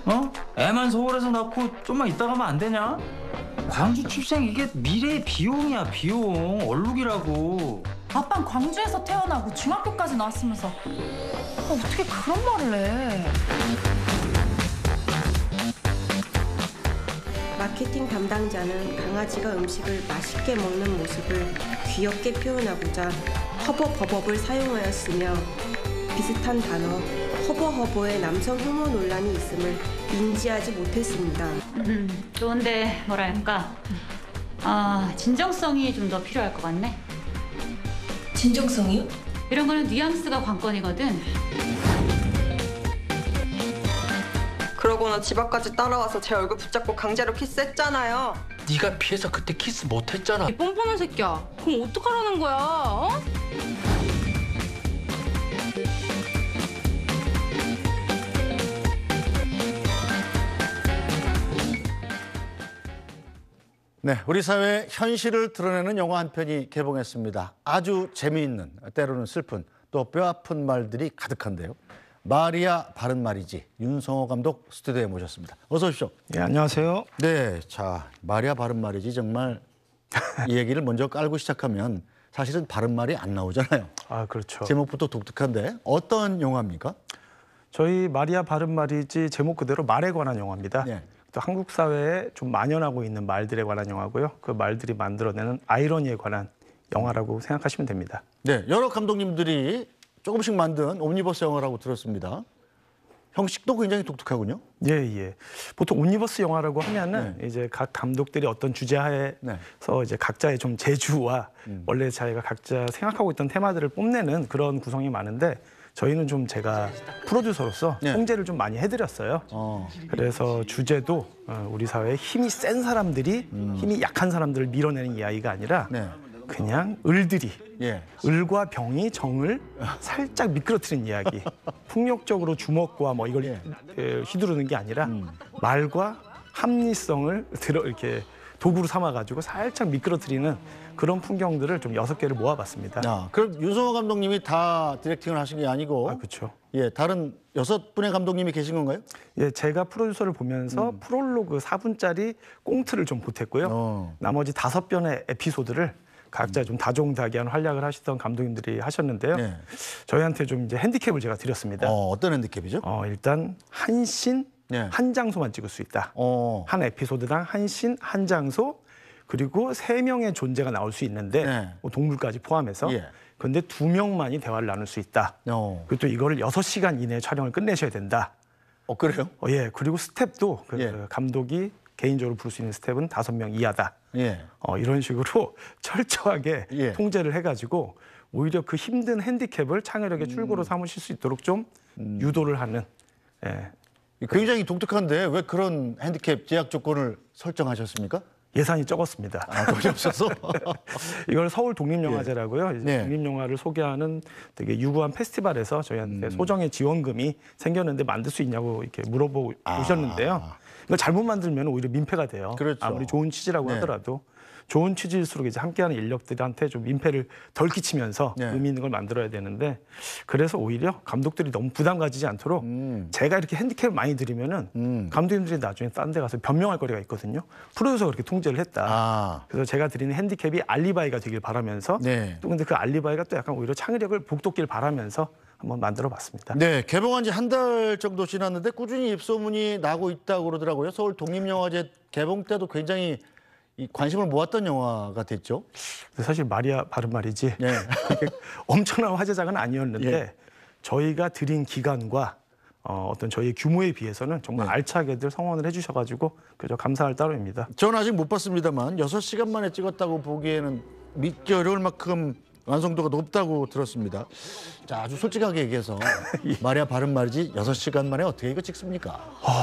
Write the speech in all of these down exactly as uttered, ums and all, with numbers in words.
어? 애만 서울에서 낳고 좀만 있다 가면 안 되냐? 광주 출생 이게 미래의 비용이야, 비용. 얼룩이라고. 아빠는 광주에서 태어나고 중학교까지 나왔으면서 아, 어떻게 그런 말을 해? 마케팅 담당자는 강아지가 음식을 맛있게 먹는 모습을 귀엽게 표현하고자 허버버벅을 사용하였으며 비슷한 단어 허버허버의 남성 혐오 논란이 있음을 인지하지 못했습니다. 음, 좋은데 뭐랄까 아 진정성이 좀 더 필요할 것 같네. 진정성이요? 이런 거는 뉘앙스가 관건이거든. 그러고는 집 앞까지 따라와서 제 얼굴 붙잡고 강제로 키스했잖아요. 네가 피해서 그때 키스 못했잖아. 이 뻔뻔한 새끼야. 그럼 어떡하라는 거야? 어? 네, 우리 사회의 현실을 드러내는 영화 한 편이 개봉했습니다. 아주 재미있는, 때로는 슬픈, 또 뼈아픈 말들이 가득한데요. 마리아 바른말이지 윤성호 감독 스튜디오에 모셨습니다. 어서 오십시오. 네, 안녕하세요. 네, 자 마리아 바른말이지 정말 이 얘기를 먼저 깔고 시작하면 사실은 바른말이 안 나오잖아요. 아, 그렇죠. 제목부터 독특한데 어떤 영화입니까? 저희 마리아 바른말이지 제목 그대로 말에 관한 영화입니다. 네. 또 한국 사회에 좀 만연하고 있는 말들에 관한 영화고요. 그 말들이 만들어내는 아이러니에 관한 영화라고 생각하시면 됩니다. 네, 여러 감독님들이 조금씩 만든 옴니버스 영화라고 들었습니다. 형식도 굉장히 독특하군요. 예, 예. 보통 옴니버스 영화라고 하면은 네. 이제 각 감독들이 어떤 주제하에서 네. 이제 각자의 좀 재주와 음. 원래 자기가 각자 생각하고 있던 테마들을 뽐내는 그런 구성이 많은데 저희는 좀 제가 프로듀서로서 네. 통제를 좀 많이 해드렸어요. 어. 그래서 주제도 우리 사회에 힘이 센 사람들이 음. 힘이 약한 사람들을 밀어내는 이야기가 아니라 네. 그냥 을들이 예. 을과 병이 정을 살짝 미끄러뜨린 이야기. 폭력적으로 주먹과 뭐 이걸 예. 휘두르는 게 아니라 음. 말과 합리성을 들어 이렇게 도구로 삼아가지고 살짝 미끄러뜨리는 그런 풍경들을 좀 여섯 개를 모아봤습니다. 아, 그럼 윤성호 감독님이 다 디렉팅을 하신 게 아니고, 아, 그렇죠. 예, 다른 여섯 분의 감독님이 계신 건가요? 예, 제가 프로듀서를 보면서 음. 프롤로그 사 분짜리 꽁트를 좀 보탰고요. 어. 나머지 다섯 편의 에피소드를 각자 좀 다종다기한 활약을 하시던 감독님들이 하셨는데요. 네. 저희한테 좀 이제 핸디캡을 제가 드렸습니다. 어, 어떤 핸디캡이죠? 어, 일단 한 씬, 네. 한 장소만 찍을 수 있다. 어. 한 에피소드당 한 씬, 한 장소, 그리고 세 명의 존재가 나올 수 있는데 네. 뭐 동물까지 포함해서. 예. 그런데 두 명만이 대화를 나눌 수 있다. 어. 그리고 또 이거를 여섯 시간 이내에 촬영을 끝내셔야 된다. 어, 그래요? 어, 예. 그리고 스텝도 그 예. 감독이 개인적으로 부를 수 있는 스텝은 다섯 명 이하다. 예. 어, 이런 식으로 철저하게 예. 통제를 해가지고 오히려 그 힘든 핸디캡을 창의력의 음. 출구로 삼으실 수 있도록 좀 음. 유도를 하는. 예. 굉장히 독특한데 왜 그런 핸디캡 제약 조건을 설정하셨습니까? 예산이 적었습니다. 아, 돈이 없어서? 이걸 서울 독립영화제라고요. 예. 네. 독립영화를 소개하는 되게 유구한 페스티벌에서 저희한테 음. 소정의 지원금이 생겼는데 만들 수 있냐고 이렇게 물어보고 아. 오셨는데요. 이거 잘못 만들면 오히려 민폐가 돼요. 그렇죠. 아무리 좋은 취지라고 네. 하더라도 좋은 취지일수록 이제 함께하는 인력들한테 좀 민폐를 덜 끼치면서 네. 의미 있는 걸 만들어야 되는데 그래서 오히려 감독들이 너무 부담 가지지 않도록 음. 제가 이렇게 핸디캡을 많이 드리면은 음. 감독님들이 나중에 딴 데 가서 변명할 거리가 있거든요. 프로듀서가 그렇게 통제를 했다. 아. 그래서 제가 드리는 핸디캡이 알리바이가 되길 바라면서 네. 또 근데 그 알리바이가 또 약간 오히려 창의력을 북돋길 바라면서 한번 만들어봤습니다. 네, 개봉한 지 한 달 정도 지났는데 꾸준히 입소문이 나고 있다고 그러더라고요. 서울 독립영화제 개봉 때도 굉장히 이 관심을 모았던 영화가 됐죠. 사실 마리아 바른말이지 네. 엄청난 화제작은 아니었는데 예. 저희가 드린 기간과 어, 어떤 저희의 규모에 비해서는 정말 네. 알차게들 성원을 해주셔가지고 그저 감사할 따름입니다. 저는 아직 못 봤습니다만 여섯 시간 만에 찍었다고 보기에는 믿기 어려울 만큼 완성도가 높다고 들었습니다. 자, 아주 솔직하게 얘기해서 예. 마리아 바른말이지 여섯 시간 만에 어떻게 이거 찍습니까? 어,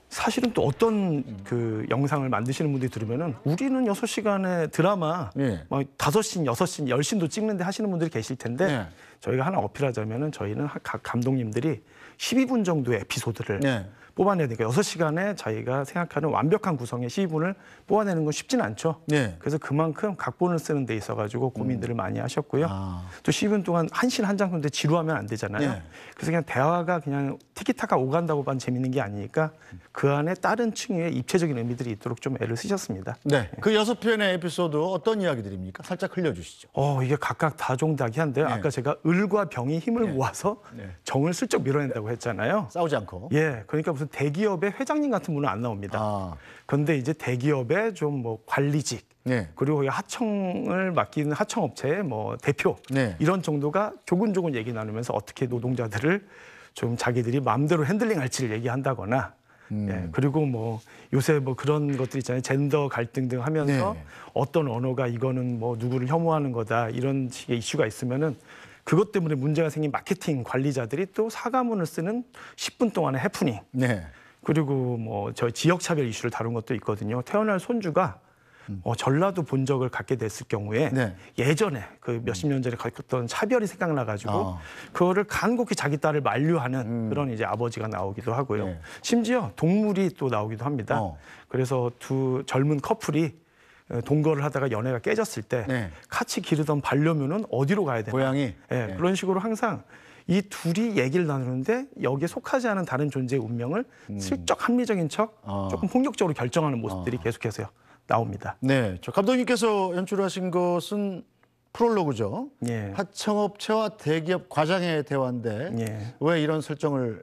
사실은 또 어떤 그 영상을 만드시는 분들이 들으면은 우리는 여섯 시간의 드라마 예. 막 다섯 씬, 여섯 씬, 열 씬도 찍는데 하시는 분들이 계실 텐데 예. 저희가 하나 어필하자면은 저희는 각 감독님들이 십이 분 정도의 에피소드를 예. 뽑아내야 되니까 여섯 시간에 저희가 생각하는 완벽한 구성의 십이 분을 뽑아내는 건 쉽진 않죠. 예. 그래서 그만큼 각본을 쓰는 데 있어가지고 고민들을 음. 많이 하셨고요. 아. 또 십이 분 동안 한 씬 한 장 근데 지루하면 안 되잖아요. 예. 그래서 그냥 대화가 그냥 티키타카 오간다고만 재밌는 게 아니니까 그 안에 다른 층의 입체적인 의미들이 있도록 좀 애를 쓰셨습니다. 네. 그 여섯 편의 에피소드 어떤 이야기들입니까? 살짝 흘려주시죠. 어, 이게 각각 다종다기한데요. 네. 아까 제가 을과 병이 힘을 네. 모아서 네. 정을 슬쩍 밀어낸다고 했잖아요. 싸우지 않고. 예, 그러니까 무슨 대기업의 회장님 같은 분은 안 나옵니다. 아. 그런데 이제 대기업의 좀 뭐 관리직 네. 그리고 하청을 맡기는 하청업체의 뭐 대표 네. 이런 정도가 조근조근 얘기 나누면서 어떻게 노동자들을 좀 자기들이 마음대로 핸들링할지를 얘기한다거나 음. 예, 그리고 뭐 요새 뭐 그런 것들 있잖아요. 젠더 갈등 등 하면서 네. 어떤 언어가 이거는 뭐 누구를 혐오하는 거다 이런 식의 이슈가 있으면은 그것 때문에 문제가 생긴 마케팅 관리자들이 또 사과문을 쓰는 십 분 동안의 해프닝. 네. 그리고 뭐 저 지역 차별 이슈를 다룬 것도 있거든요. 태어날 손주가 어, 전라도 본적을 갖게 됐을 경우에 네. 예전에 그 몇십 년 전에 겪었던 차별이 생각나가지고 아. 그거를 간곡히 자기 딸을 만류하는 음. 그런 이제 아버지가 나오기도 하고요. 네. 심지어 동물이 또 나오기도 합니다. 어. 그래서 두 젊은 커플이 동거를 하다가 연애가 깨졌을 때 네. 같이 기르던 반려묘는 어디로 가야 되나? 고양이. 예, 네. 그런 식으로 항상 이 둘이 얘기를 나누는데 여기에 속하지 않은 다른 존재의 운명을 슬쩍 합리적인 척 어. 조금 폭력적으로 결정하는 모습들이 어. 계속해서 나옵니다. 네. 저 감독님께서 연출하신 것은 프롤로그죠. 예. 하청업체와 대기업 과장의 대화인데 예. 왜 이런 설정을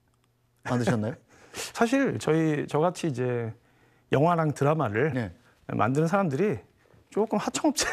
만드셨나요? 사실 저희 저같이 이제 영화랑 드라마를 네. 만드는 사람들이 조금 하청업체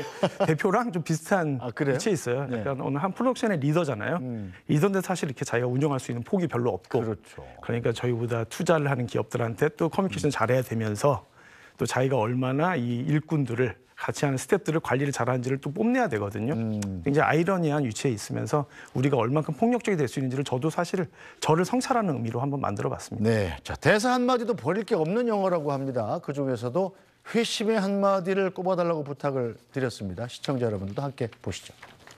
대표랑 좀 비슷한 아, 그래요? 위치에 있어요. 네. 약간 오늘 한 프로덕션의 리더잖아요. 음. 리더인데 사실 이렇게 자기가 운영할 수 있는 폭이 별로 없고 그렇죠. 그러니까 저희보다 투자를 하는 기업들한테 또 커뮤니케이션 잘해야 되면서 또 자기가 얼마나 이 일꾼들을 같이 하는 스태프들을 관리를 잘하는지를 또 뽐내야 되거든요. 음. 굉장히 아이러니한 위치에 있으면서 우리가 얼만큼 폭력적이 될 수 있는지를 저도 사실 저를 성찰하는 의미로 한번 만들어봤습니다. 네. 자, 대사 한마디도 버릴 게 없는 영화라고 합니다. 그중에서도 회심의 한마디를 꼽아달라고 부탁을 드렸습니다. 시청자 여러분들도 함께 보시죠.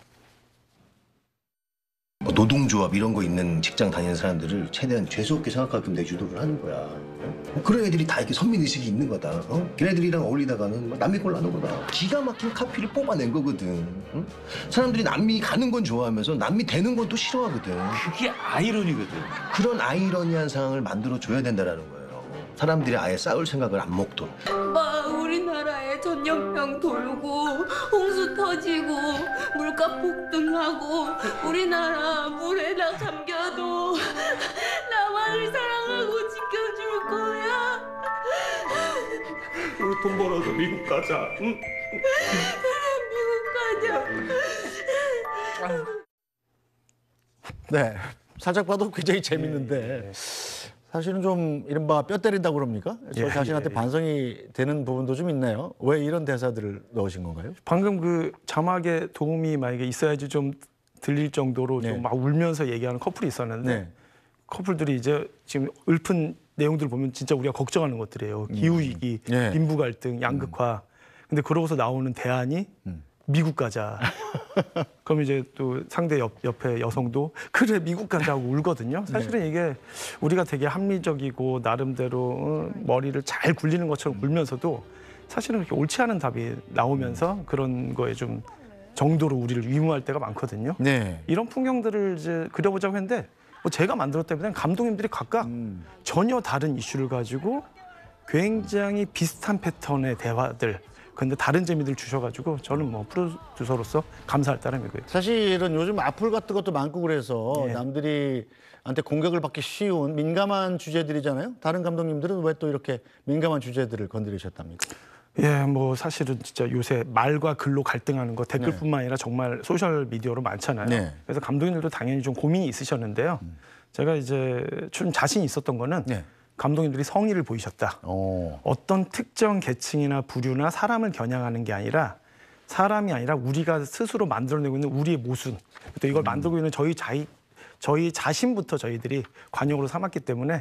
뭐 노동조합 이런 거 있는 직장 다니는 사람들을 최대한 죄수없게 생각하게끔 내주도를 하는 거야. 어? 그런 애들이 다 이렇게 선민의식이 있는 거다. 어? 걔네들이랑 어울리다가는 막 남의 꼴 나는 거다. 기가 막힌 카피를 뽑아낸 거거든. 응? 사람들이 남미 가는 건 좋아하면서 남미 되는 건 또 싫어하거든. 그게 아이러니거든. 그런 아이러니한 상황을 만들어줘야 된다는 거예요. 사람들이 아예 싸울 생각을 안 먹도록. 엄마, 우리나라에 전염병 돌고 홍수 터지고 물가 폭등하고 우리나라 물에 다 잠겨도 나만을 사랑하고 지켜줄 거야. 우리 돈 벌어서 미국 가자. 응? 그래, 미국 가자. 네. 살짝 봐도 굉장히 재밌는데 사실은 좀 이른바 뼈 때린다고 그럽니까? 저 예, 자신한테 예, 예. 반성이 되는 부분도 좀 있네요. 왜 이런 대사들을 넣으신 건가요? 방금 그 자막에 도움이 만약에 있어야지 좀 들릴 정도로 네. 좀 막 울면서 얘기하는 커플이 있었는데 네. 커플들이 이제 지금 읊은 내용들 보면 진짜 우리가 걱정하는 것들이에요. 기후위기, 네. 빈부 갈등, 양극화. 근데 그러고서 나오는 대안이 음. 미국 가자. 그럼 이제 또 상대 옆, 옆에 여성도 그래 미국 가자고 울거든요. 사실은 이게 우리가 되게 합리적이고 나름대로 어, 머리를 잘 굴리는 것처럼 굴면서도 사실은 그렇게 옳지 않은 답이 나오면서 그런 거에 좀 정도로 우리를 위무할 때가 많거든요. 네. 이런 풍경들을 이제 그려보자고 했는데 뭐 제가 만들었다기보다는 감독님들이 각각 음. 전혀 다른 이슈를 가지고 굉장히 비슷한 패턴의 대화들 근데 다른 재미들 주셔가지고 저는 뭐 프로듀서로서 감사할 따름이고요. 사실은 요즘 악플 같은 것도 많고 그래서 예. 남들이 한테 공격을 받기 쉬운 민감한 주제들이잖아요. 다른 감독님들은 왜 또 이렇게 민감한 주제들을 건드리셨답니까? 예, 뭐 사실은 진짜 요새 말과 글로 갈등하는 거 댓글뿐만 아니라 정말 소셜 미디어로 많잖아요. 네. 그래서 감독님들도 당연히 좀 고민이 있으셨는데요. 음. 제가 이제 좀 자신이 있었던 거는 네. 감독님들이 성의를 보이셨다. 오. 어떤 특정 계층이나 부류나 사람을 겨냥하는 게 아니라 사람이 아니라 우리가 스스로 만들어내고 있는 우리의 모순. 또 이걸 만들고 있는 저희 자이, 저희 자신부터 저희들이 관용으로 삼았기 때문에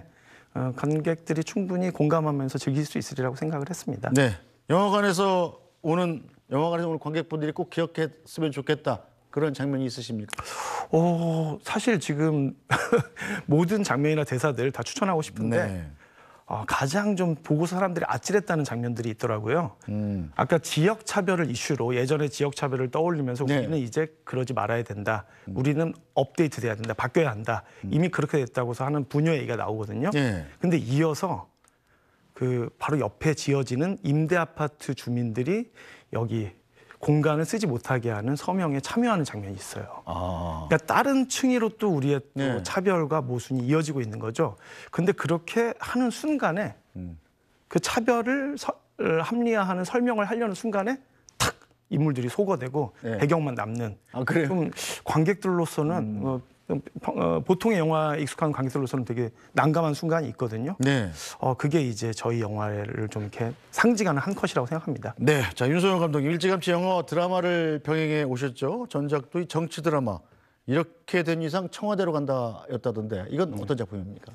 어, 관객들이 충분히 공감하면서 즐길 수 있으리라고 생각을 했습니다. 네, 영화관에서 오는 영화관에서 오는 관객분들이 꼭 기억했으면 좋겠다 그런 장면이 있으십니까? 어, 사실 지금 모든 장면이나 대사들 다 추천하고 싶은데 네. 어, 가장 좀 보고 사람들이 아찔했다는 장면들이 있더라고요. 음. 아까 지역 차별을 이슈로 예전에 지역 차별을 떠올리면서 네. 우리는 이제 그러지 말아야 된다. 음. 우리는 업데이트 돼야 된다. 바뀌어야 한다. 음. 이미 그렇게 됐다고서 하는 분녀 얘기가 나오거든요. 네. 근데 이어서 그 바로 옆에 지어지는 임대 아파트 주민들이 여기 공간을 쓰지 못하게 하는 서명에 참여하는 장면이 있어요. 아. 그러니까 다른 층위로 또 우리의 또 네. 차별과 모순이 이어지고 있는 거죠. 근데 그렇게 하는 순간에 음. 그 차별을 서, 합리화하는 설명을 하려는 순간에 탁 인물들이 소거되고 네. 배경만 남는. 아, 그래요? 좀 관객들로서는 음. 어, 어, 보통의 영화에 익숙한 관객들로서는 되게 난감한 순간이 있거든요. 네. 어, 그게 이제 저희 영화를 좀 이렇게 상징하는 한 컷이라고 생각합니다. 네, 자 윤소영 감독님 일찌감치 영화 드라마를 병행해 오셨죠. 전작도 이 정치 드라마. 이렇게 된 이상 청와대로 간다였다던데 이건 어떤 작품입니까?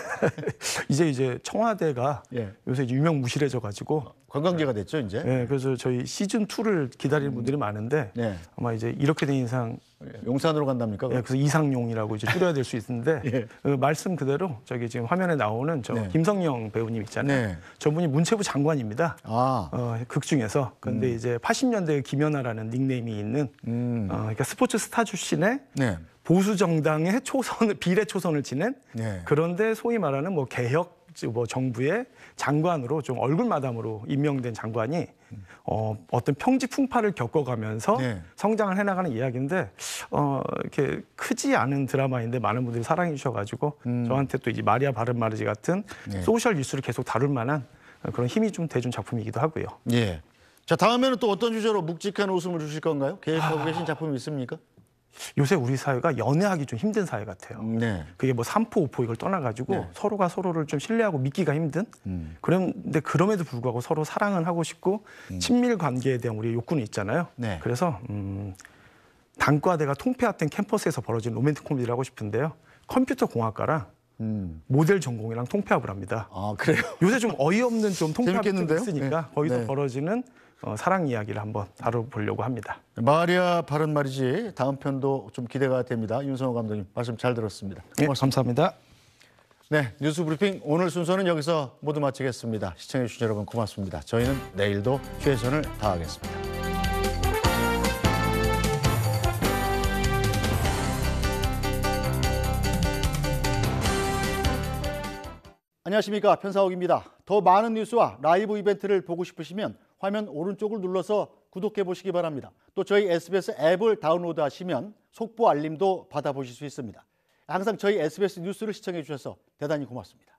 이제 이제 청와대가 예. 요새 유명무실해져 가지고 관광지가 됐죠 이제. 예, 그래서 저희 시즌 이를 기다리는 분들이 많은데 네. 아마 이제 이렇게 된 이상 용산으로 간답니까? 예, 그래서 이상용이라고 이제 줄여야 될 수 있는데 예. 그 말씀 그대로 저기 지금 화면에 나오는 저 네. 김성령 배우님 있잖아요. 네. 저분이 문체부 장관입니다. 아. 어, 극 중에서. 근데 음. 이제 팔십 년대 김연아라는 닉네임이 있는 음. 어, 그러니까 스포츠 스타 출신의 네. 보수 정당의 초선을 비례 초선을 지낸 네. 그런데 소위 말하는 뭐 개혁 뭐 정부의 장관으로 좀 얼굴 마담으로 임명된 장관이 어, 어떤 평지 풍파를 겪어가면서 네. 성장을 해나가는 이야기인데 어, 이렇게 크지 않은 드라마인데 많은 분들이 사랑해 주셔가지고 음. 저한테 또 이제 마리아 바른마르지 같은 네. 소셜 뉴스를 계속 다룰 만한 그런 힘이 좀 돼준 작품이기도 하고요. 예. 자 다음에는 또 어떤 주제로 묵직한 웃음을 주실 건가요? 계획하고 계신 작품이 있습니까? 요새 우리 사회가 연애하기 좀 힘든 사회 같아요. 네. 그게 뭐 삼포 오포 이걸 떠나가지고 네. 서로가 서로를 좀 신뢰하고 믿기가 힘든. 음. 그런데 그럼에도 불구하고 서로 사랑은 하고 싶고 음. 친밀 관계에 대한 우리의 욕구는 있잖아요. 네. 그래서 음, 단과대가 통폐합된 캠퍼스에서 벌어진 로맨틱 코미디를 하고 싶은데요. 컴퓨터 공학과랑 음. 모델 전공이랑 통폐합을 합니다. 아 그래요? 요새 좀 어이없는 좀 통폐합이 좀 재밌겠는데요? 있으니까 네. 거기서 네. 벌어지는 어, 사랑 이야기를 한번 다뤄보려고 합니다. 마리아 바른말이지 다음 편도 좀 기대가 됩니다. 윤성호 감독님 말씀 잘 들었습니다. 네, 감사합니다. 네, 뉴스 브리핑 오늘 순서는 여기서 모두 마치겠습니다. 시청해 주신 여러분 고맙습니다. 저희는 내일도 최선을 다하겠습니다. 안녕하십니까, 편사옥입니다. 더 많은 뉴스와 라이브 이벤트를 보고 싶으시면 화면 오른쪽을 눌러서 구독해 보시기 바랍니다. 또 저희 에스비에스 앱을 다운로드 하시면 속보 알림도 받아보실 수 있습니다. 항상 저희 에스비에스 뉴스를 시청해 주셔서 대단히 고맙습니다.